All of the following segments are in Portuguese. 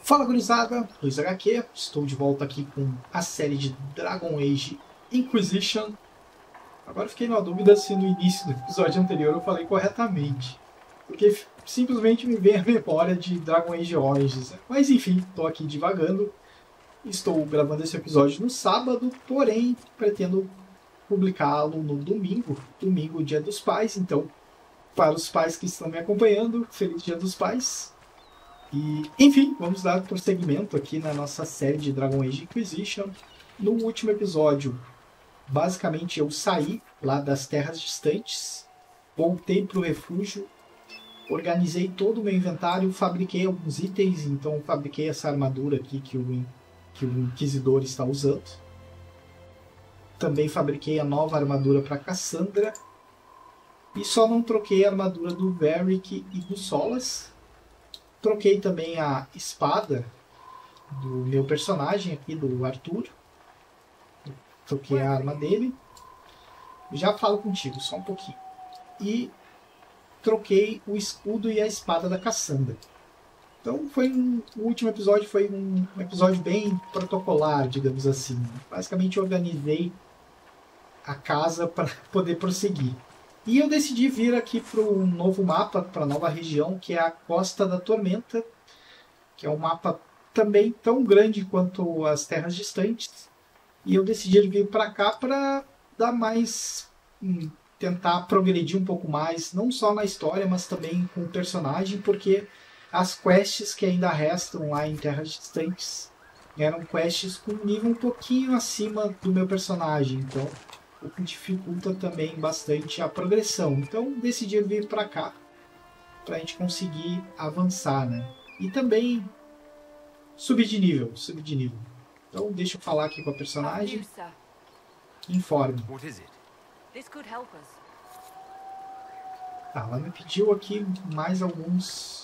Fala gurizada, Luiz HQ, estou de volta aqui com a série de Dragon Age Inquisition. Agora fiquei na dúvida se no início do episódio anterior eu falei corretamente, porque simplesmente me veio a memória de Dragon Age Origins. Mas enfim, estou aqui divagando, estou gravando esse episódio no sábado, porém pretendo publicá-lo no domingo, Dia dos Pais. Então, para os pais que estão me acompanhando, feliz Dia dos Pais. E, enfim, vamos dar prosseguimento aqui na nossa série de Dragon Age Inquisition. No último episódio, basicamente eu saí lá das terras distantes, voltei para o refúgio, organizei todo o meu inventário, fabriquei alguns itens, então fabriquei essa armadura aqui que o Inquisidor está usando. Também fabriquei a nova armadura para Cassandra. E só não troquei a armadura do Varric e do Solas. Troquei também a espada do meu personagem aqui, do Arthur. Troquei a arma dele. Já falo contigo, só um pouquinho. E troquei o escudo e a espada da Cassandra. Então o último episódio foi um episódio bem protocolar, digamos assim. Basicamente organizei a casa para poder prosseguir. E eu decidi vir aqui para um novo mapa, para a nova região, que é a Costa da Tormenta, que é um mapa também tão grande quanto as Terras Distantes. E eu decidi vir para cá para dar mais... tentar progredir um pouco mais, não só na história, mas também com o personagem, porque as quests que ainda restam lá em Terras Distantes eram quests com um nível um pouquinho acima do meu personagem, então o que dificulta também bastante a progressão. Então decidi vir para cá para a gente conseguir avançar, né? E também subir de nível. Então deixa eu falar aqui com a personagem. Informe. Tá, ela me pediu aqui mais alguns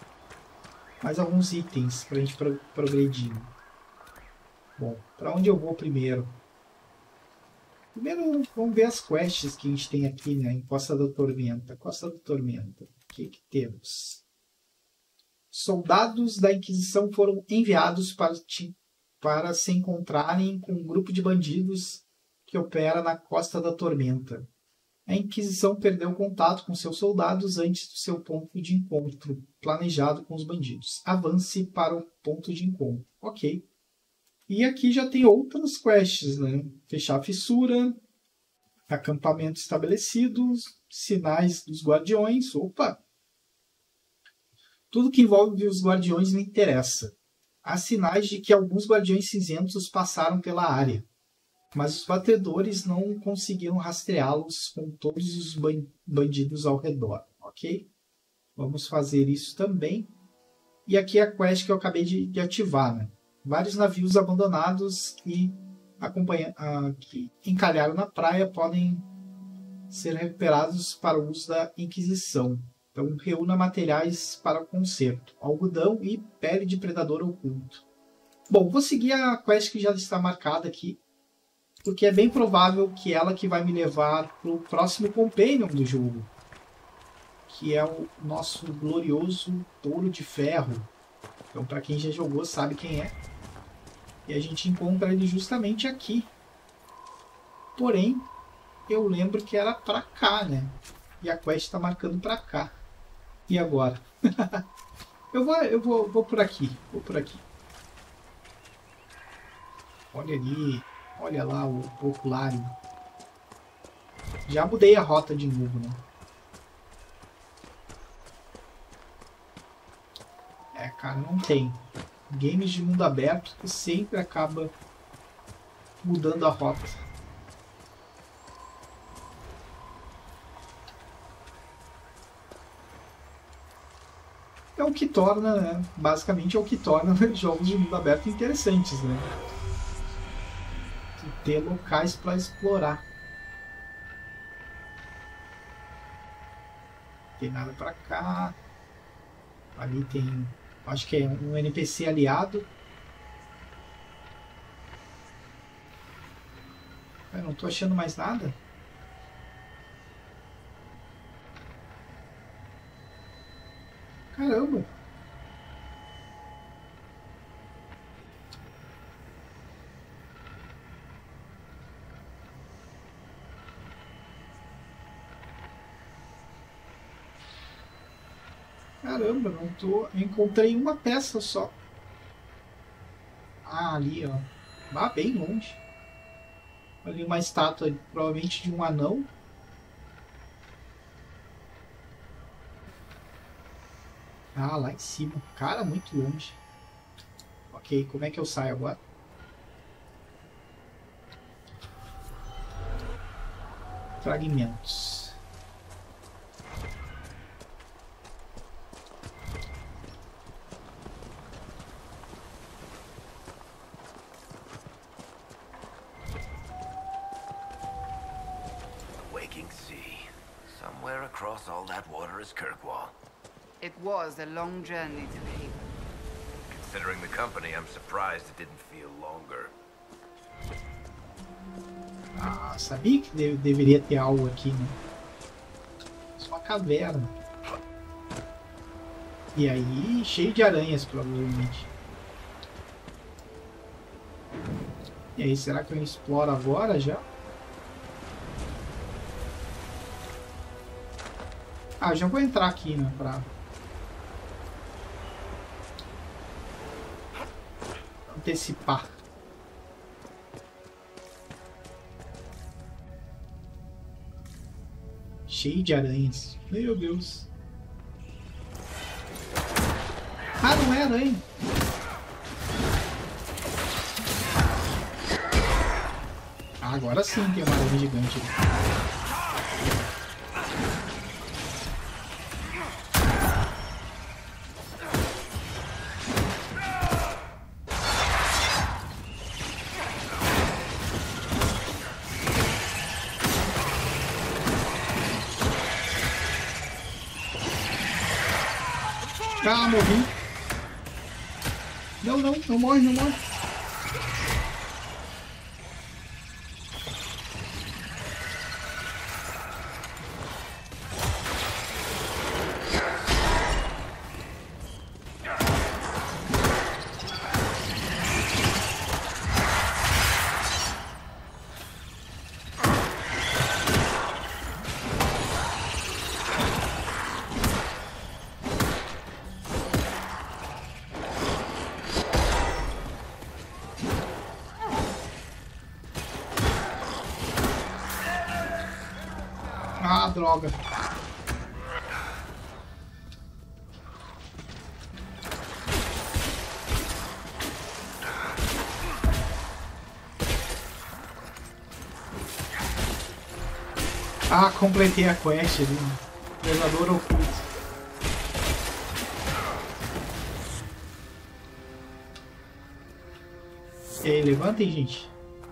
itens para a gente progredir. Bom, para onde eu vou primeiro? Primeiro vamos ver as quests que a gente tem aqui, né, em Costa da Tormenta. Costa da Tormenta. O que temos? Soldados da Inquisição foram enviados para se encontrarem com um grupo de bandidos que opera na Costa da Tormenta. A Inquisição perdeu contato com seus soldados antes do seu ponto de encontro planejado com os bandidos. Avance para o ponto de encontro. Ok. E aqui já tem outras quests, né? Fechar a fissura, acampamento estabelecido, sinais dos guardiões. Opa! Tudo que envolve os guardiões me interessa. Há sinais de que alguns guardiões cinzentos passaram pela área, mas os batedores não conseguiram rastreá-los com todos os bandidos ao redor, ok? Vamos fazer isso também. E aqui é a quest que eu acabei de ativar, né? Vários navios abandonados que encalharam na praia podem ser recuperados para o uso da Inquisição. Então reúna materiais para o conserto, algodão e pele de predador oculto. Bom, vou seguir a quest que já está marcada aqui, porque é bem provável que ela que vai me levar para o próximo companion do jogo, que é o nosso glorioso Touro de Ferro. Então, para quem já jogou, sabe quem é. E a gente encontra ele justamente aqui. Porém, eu lembro que era para cá, né? E a quest está marcando para cá. E agora? eu vou por aqui. Vou por aqui. Olha ali. Olha lá o oculário. Já mudei a rota de novo, né? É, cara, não tem. Games de mundo aberto que sempre acaba mudando a rota. É o que torna, né? Basicamente é o que torna jogos de mundo aberto interessantes, né? Ter locais para explorar. Não tem nada para cá. Ali tem, acho que é um NPC aliado. Eu não tô achando mais nada. Caramba. Caramba, não tô. Eu encontrei uma peça só. Ah, ali, ó. Ah, bem longe. Ali uma estátua, provavelmente de um anão. Ah, lá em cima. Cara, muito longe. Ok, como é que eu saio agora? Fragmentos. Waking sea. Somewhere across all that water is Kirkwall. It was a long journey to Haven. Considering the company, I'm surprised it didn't feel longer. Ah, sabia que deveria ter algo aqui, né? Só uma caverna. E aí, cheio de aranhas, provavelmente. E aí, será que eu exploro agora já? Ah, já vou entrar aqui, né, pra antecipar. Cheio de aranhas. Meu Deus. Ah, não é aranha. Ah, agora sim tem uma aranha gigante ali. Ah, morri. Não, não, não morre, não morre. Ah, droga. Ah, completei a quest ali. Predador oculto. E aí, levantem, gente.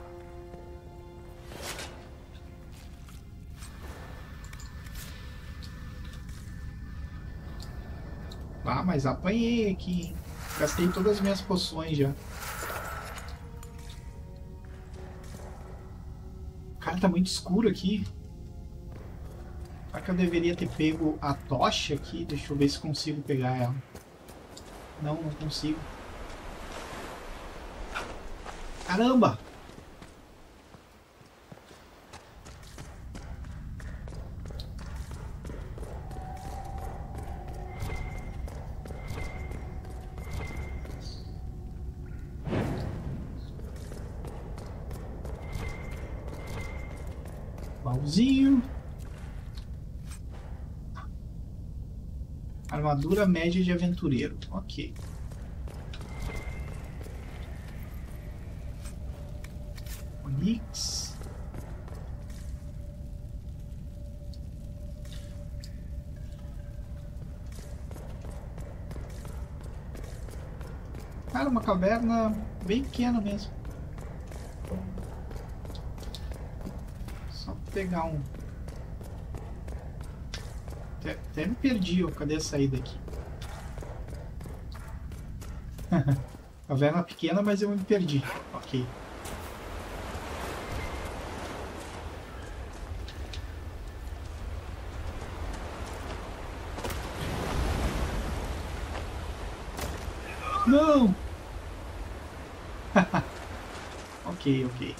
Ah, mas apanhei aqui, hein? Gastei todas as minhas poções já. Cara, tá muito escuro aqui. Será que eu deveria ter pego a tocha aqui? Deixa eu ver se consigo pegar ela. Não, não consigo. Caramba! Baúzinho. Armadura média de aventureiro. Ok. Onix. Cara, uma caverna bem pequena mesmo. Só pegar um. Até me perdi, ó. Cadê a saída aqui? Caverna pequena, mas eu me perdi. Ok. Não! Ok, ok.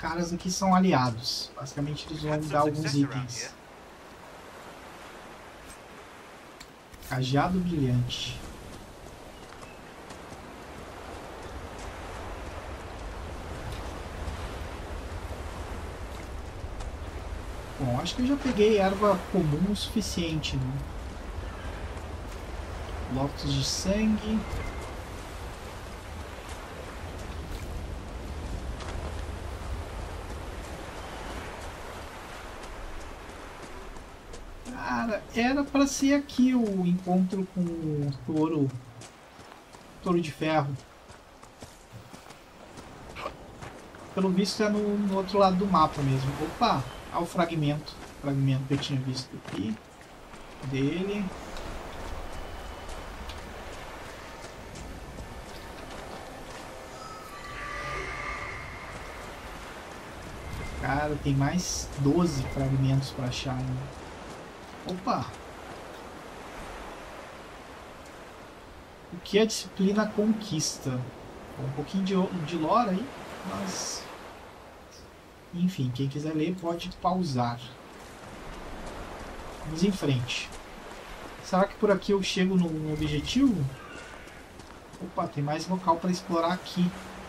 caras aqui são aliados. Basicamente eles vão dar alguns itens. Cajado brilhante. Bom, acho que eu já peguei erva comum o suficiente, né? Lótus de sangue. Cara, era pra ser aqui o encontro com o touro de ferro. Pelo visto é no outro lado do mapa mesmo. Opa! Olha o fragmento. O fragmento que eu tinha visto aqui. Dele. Cara, tem mais 12 fragmentos para achar ainda. Opa! O que a disciplina conquista? Um pouquinho de lore aí, mas... Enfim, quem quiser ler pode pausar. Vamos em frente. Será que por aqui eu chego no objetivo? Opa, tem mais local para explorar aqui.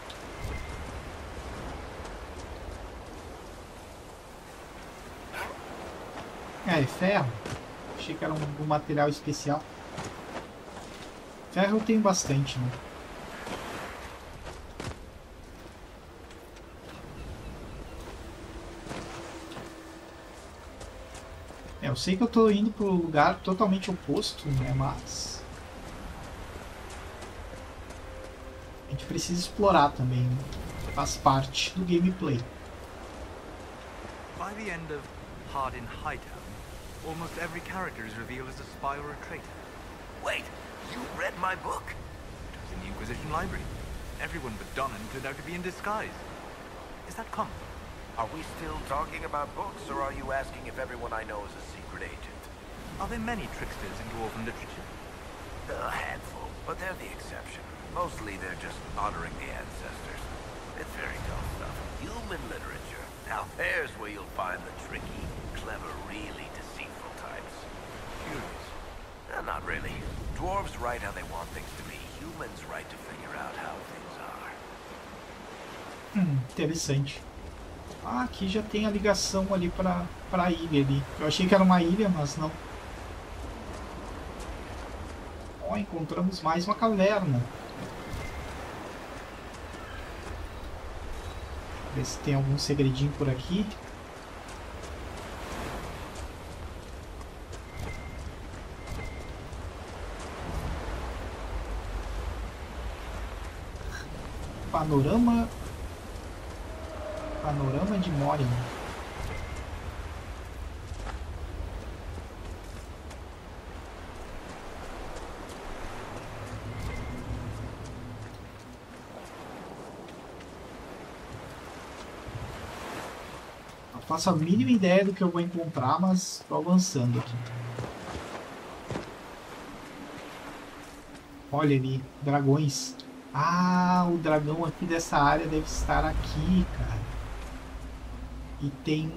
É ferro. Achei que era um material especial. Ferro eu tenho bastante, né? Eu sei que eu tô indo pro lugar totalmente oposto, né? Mas... a gente precisa explorar também, né? Faz parte do gameplay. By the end of Hardin Hightown, almost every character is revealed as a spy or a traitor. Wait, you read my book? It was in the Inquisition library. Everyone but Donnan turned out to be in disguise. Is that common? Are we still talking about books, or are you asking if everyone I know is a secret agent? Are there many tricksters in dwarven literature? A handful, but they're the exception. Mostly they're just honoring the ancestors. It's very dull stuff. Human literature. Now there's where you'll find the tricky, clever, really deceitful types. Curious. Not really. Dwarves write how they want things to be. Humans write to figure out how things are. Interessante. Ah, aqui já tem a ligação ali pra ilha ali. Eu achei que era uma ilha, mas não. Ó, encontramos mais uma caverna. Ver se tem algum segredinho por aqui. Panorama de Moria. Não faço a mínima ideia do que eu vou encontrar, mas estou avançando aqui. Olha ali, dragões. Ah, o dragão aqui dessa área deve estar aqui, cara. E tem...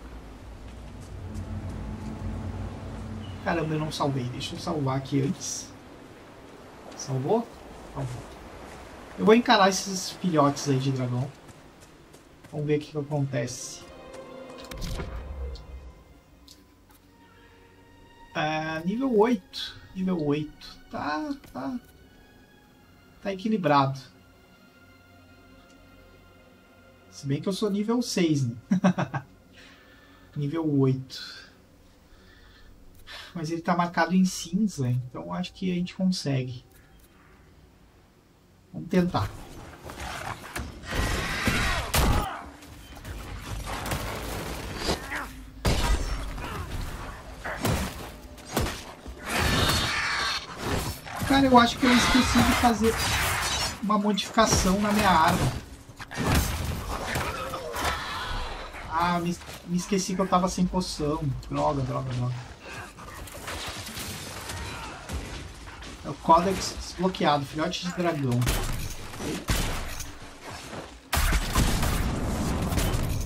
Caramba, eu não salvei. Deixa eu salvar aqui antes. Salvou? Salvou. Eu vou encarar esses filhotes aí de dragão. Vamos ver o que acontece. Nível 8. Nível 8. Tá equilibrado. Se bem que eu sou nível 6, né? Nível 8. Mas ele tá marcado em cinza, então acho que a gente consegue. Vamos tentar. Cara, eu acho que eu esqueci de fazer uma modificação na minha arma. Ah, me esqueci que eu tava sem poção. Droga. É o Codex desbloqueado, filhote de dragão.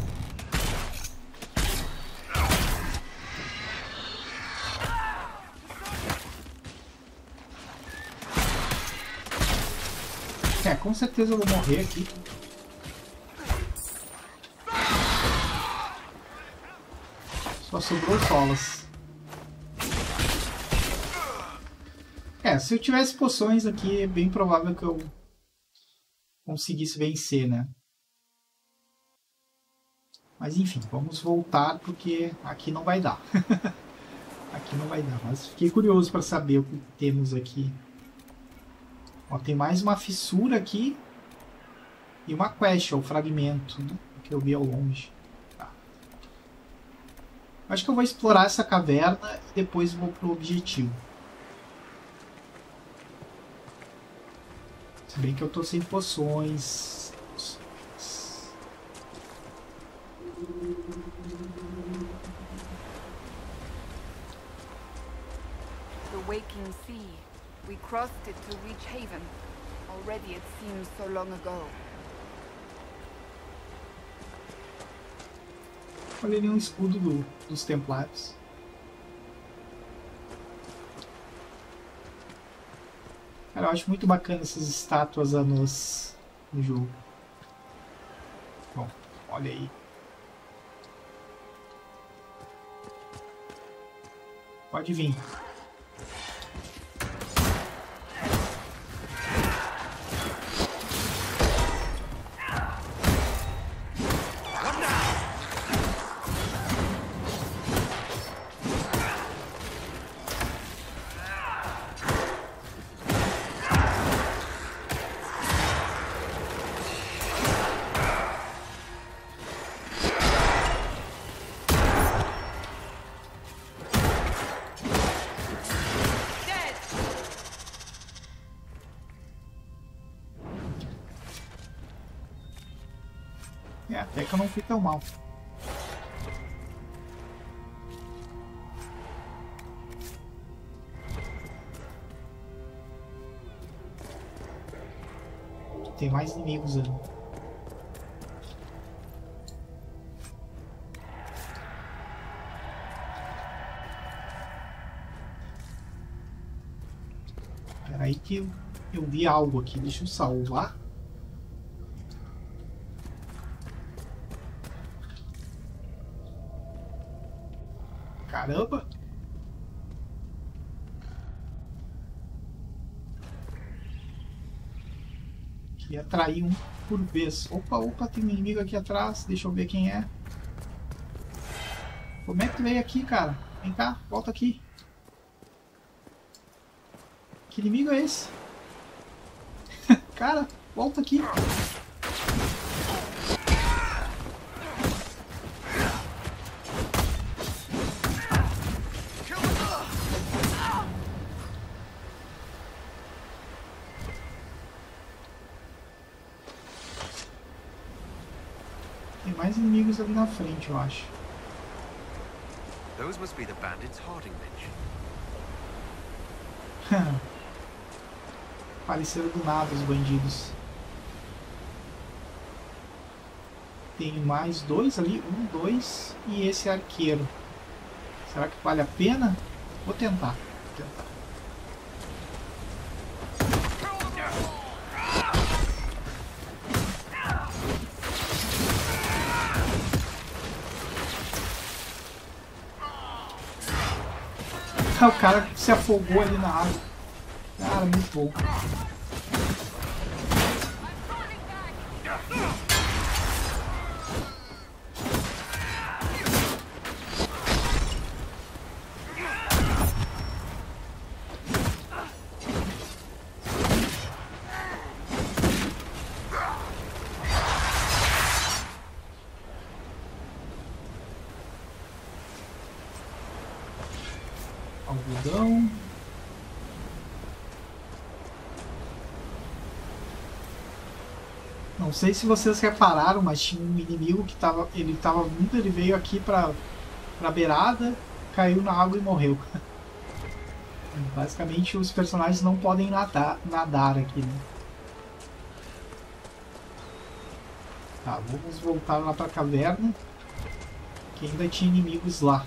com certeza eu vou morrer aqui. Só sobrou solas. Se eu tivesse poções aqui, é bem provável que eu conseguisse vencer, né? Mas enfim, vamos voltar porque aqui não vai dar. Aqui não vai dar, mas fiquei curioso para saber o que temos aqui. Ó, tem mais uma fissura aqui e uma quest, o fragmento, né, que eu vi ao longe. Tá. Acho que eu vou explorar essa caverna e depois vou pro objetivo. Se bem que eu tô sem poções. The waking sea. We crossed it to reach Haven. Already it seems so long ago. Olha ali um escudo dos Templários. Cara, eu acho muito bacana essas estátuas anos no jogo. Bom, olha aí. Pode vir. Até que eu não fui tão mal. Tem mais inimigos ali. Espera aí que eu vi algo aqui. Deixa eu salvar. Caramba! Queria atrair um por vez. Opa, tem um inimigo aqui atrás. Deixa eu ver quem é. Como é que tu veio aqui, cara? Vem cá, volta aqui. Que inimigo é esse? Cara, volta aqui. Tem mais inimigos ali na frente, eu acho. Those must be the bandits Harding mentioned. Apareceram do nada os bandidos. Tem mais dois ali, 1, 2 e esse arqueiro. Será que vale a pena? Vou tentar. O cara se afogou ali na água. Cara, muito bom. Algodão. Não sei se vocês repararam, mas tinha um inimigo que ele tava vindo, ele veio aqui pra beirada, caiu na água e morreu. Basicamente os personagens não podem nadar aqui, né? Tá, vamos voltar lá pra caverna, que ainda tinha inimigos lá.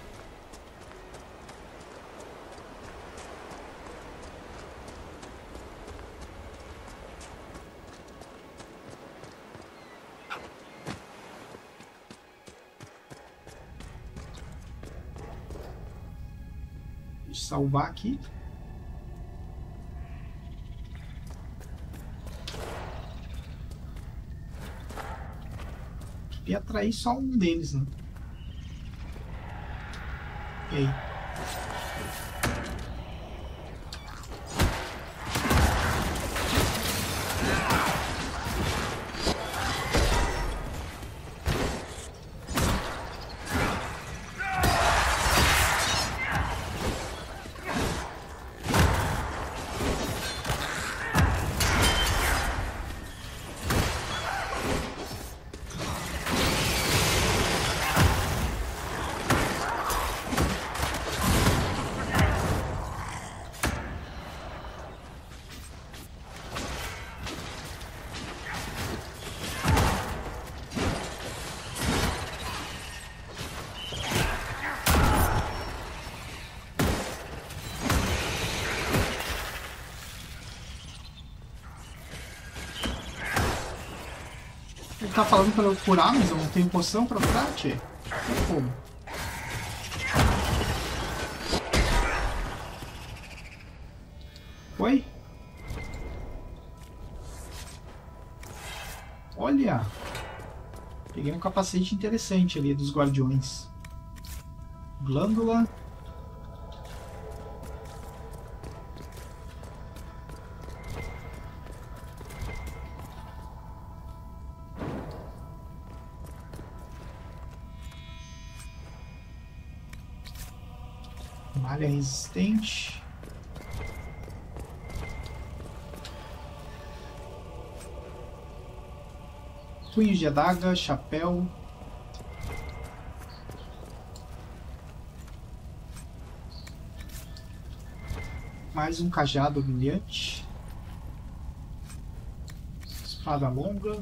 salvar aqui. Queria atrair só um deles, né? E aí? Ele tá falando pra eu curar, mas eu não tenho poção pra curar, tchê. Como? Oi? Olha! Peguei um capacete interessante ali dos guardiões. Glândula. Malha resistente. Punhos de adaga, chapéu. Mais um cajado brilhante. Espada longa.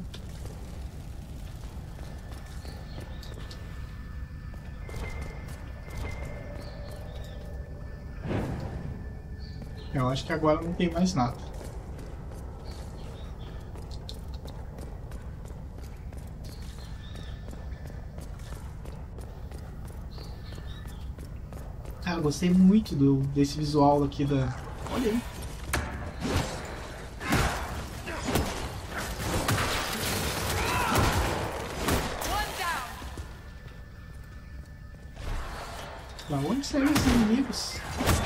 Eu acho que agora não tem mais nada. Cara, eu gostei muito desse visual aqui da... Olha aí. Da onde saíram esses inimigos?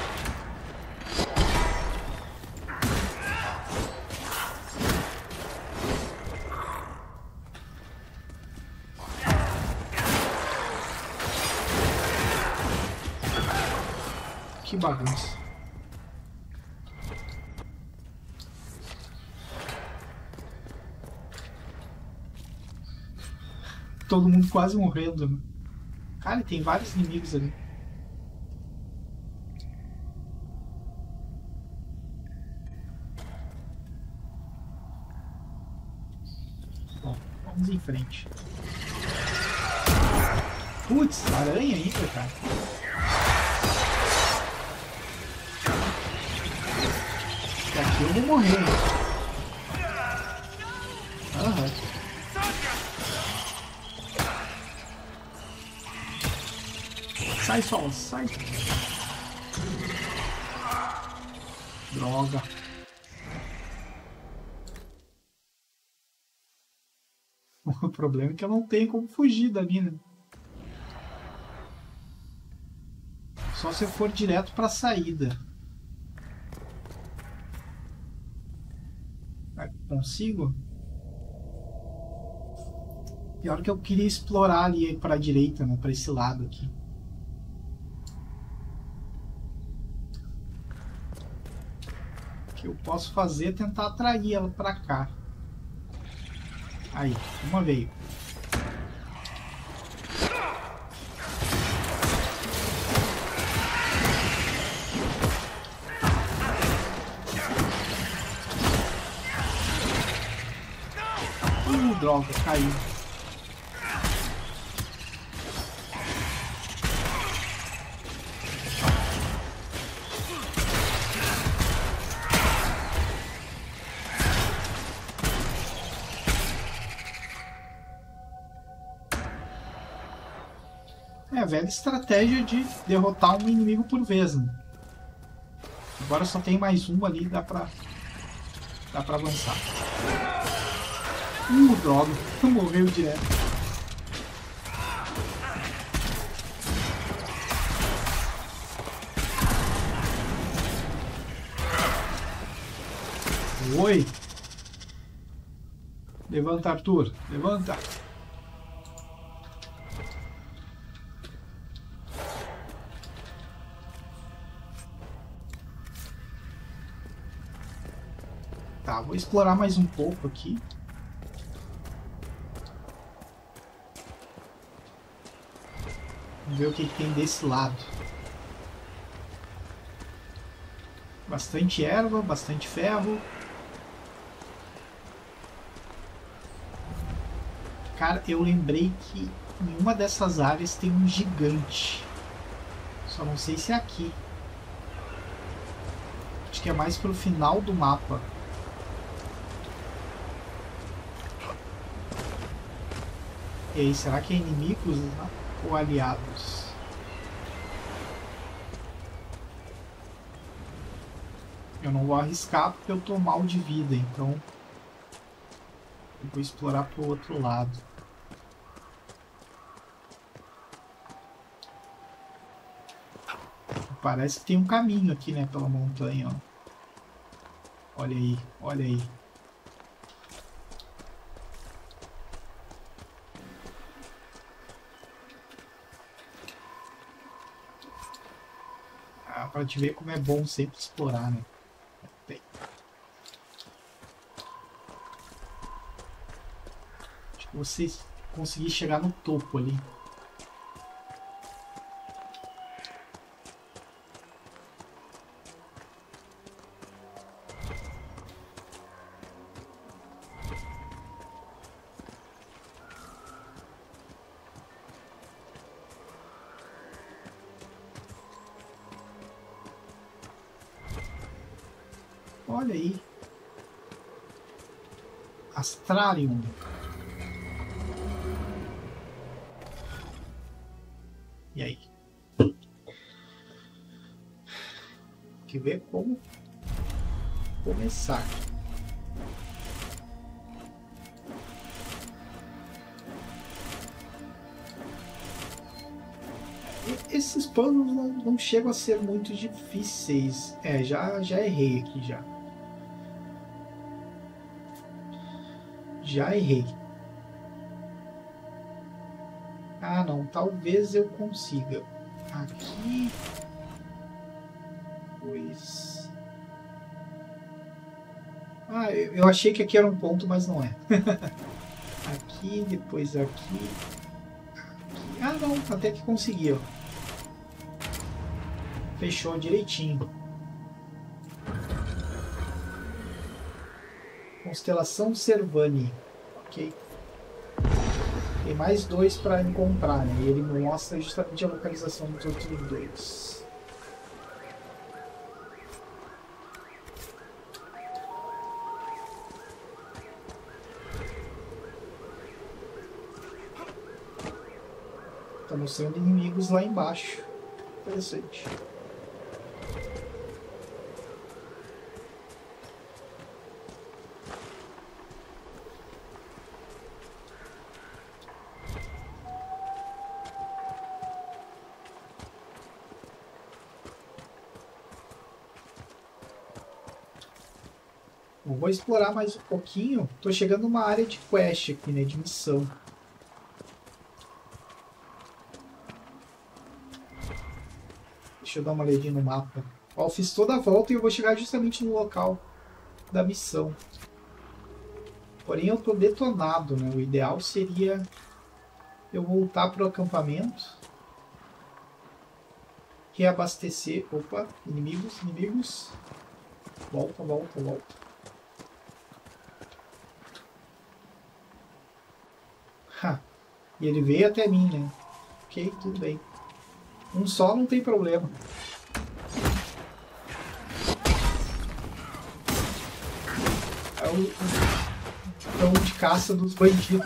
Que bagunça. Todo mundo quase morrendo, né? Cara, tem vários inimigos ali. Bom, vamos em frente. Putz, aranha ainda, cara. Aqui eu vou morrer. Aham. Sai, Sol, sai. Droga. O problema é que eu não tenho como fugir dali, né? Só se eu for direto pra saída. Consigo? Pior que eu queria explorar ali para a direita, né? Para esse lado aqui. O que eu posso fazer é tentar atrair ela para cá. Aí, uma veio. Droga, caiu. É a velha estratégia de derrotar um inimigo por vez, né? Agora só tem mais um ali, dá pra avançar. Droga, morreu direto. Oi. Levanta, Arthur. Levanta. Tá, vou explorar mais um pouco aqui. Vamos ver o que tem desse lado. Bastante erva, bastante ferro. Cara, eu lembrei que em uma dessas áreas tem um gigante. Só não sei se é aqui. Acho que é mais pro final do mapa. E aí, será que é inimigos, né? Ou aliados? Eu não vou arriscar porque eu tô mal de vida, então eu vou explorar pro outro lado. Parece que tem um caminho aqui, né, pela montanha, ó. Olha aí, olha aí. Ah, pra te ver como é bom sempre explorar, né? Bem. Acho que vocês conseguir chegar no topo ali. Olha aí. Astrarium. E aí? Que ver como começar. Esses planos não chegam a ser muito difíceis. É, já errei aqui já. Já errei. Ah, não. Talvez eu consiga. Aqui. Pois. Ah, eu achei que aqui era um ponto, mas não é. Aqui, depois aqui. Aqui. Ah, não. Até que consegui, ó. Fechou direitinho. Constelação Servani. Ok. Tem mais 2 para encontrar, né? E ele mostra justamente a localização dos outros 2. Tá mostrando inimigos lá embaixo. Interessante. Vou explorar mais um pouquinho. Tô chegando numa área de quest aqui, né? De missão. Deixa eu dar uma olhadinha no mapa. Ó, fiz toda a volta e eu vou chegar justamente no local da missão. Porém, eu tô detonado, né? O ideal seria eu voltar pro acampamento. Reabastecer. Opa, inimigos, inimigos. Volta, volta, volta. E ele veio até mim, né? Ok, tudo bem. Um só não tem problema. É o cão de caça dos bandidos.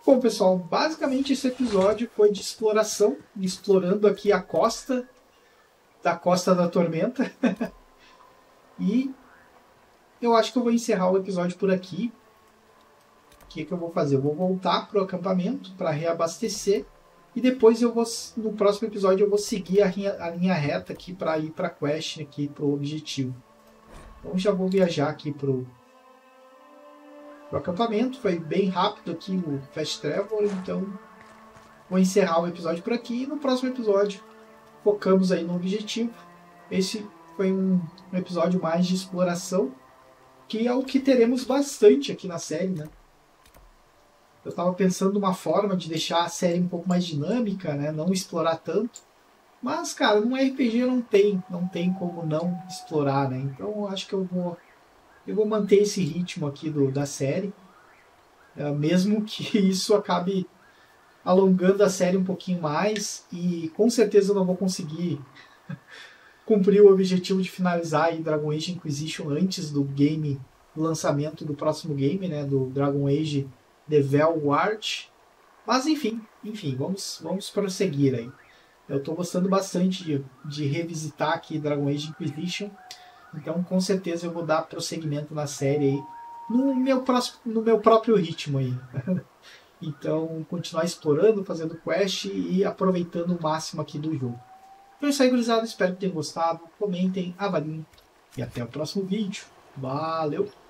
Bom, pessoal, basicamente esse episódio foi de exploração, explorando aqui a costa da Tormenta. E eu acho que eu vou encerrar o episódio por aqui. O que eu vou fazer? Eu vou voltar pro acampamento para reabastecer. E depois no próximo episódio eu vou seguir a linha reta aqui para ir para a quest, aqui pro objetivo. Então já vou viajar aqui pro acampamento. Foi bem rápido aqui o Fast Travel, então vou encerrar o episódio por aqui. E no próximo episódio focamos aí no objetivo. Esse foi um episódio mais de exploração, que é o que teremos bastante aqui na série, né? Eu estava pensando uma forma de deixar a série um pouco mais dinâmica, né? Não explorar tanto. Mas, cara, num RPG não tem como não explorar, né? Então eu acho que eu vou manter esse ritmo aqui da série. Mesmo que isso acabe alongando a série um pouquinho mais. E com certeza eu não vou conseguir cumprir o objetivo de finalizar aí Dragon Age Inquisition antes do lançamento do próximo game, né? Do Dragon Age The Vanguard. Mas enfim, vamos prosseguir aí. Eu estou gostando bastante de revisitar aqui Dragon Age Inquisition. Então com certeza eu vou dar prosseguimento na série aí no meu próprio ritmo aí. Então continuar explorando, fazendo quest e aproveitando o máximo aqui do jogo. Então é isso aí, gurizada. Espero que tenham gostado. Comentem, avaliem e até o próximo vídeo. Valeu!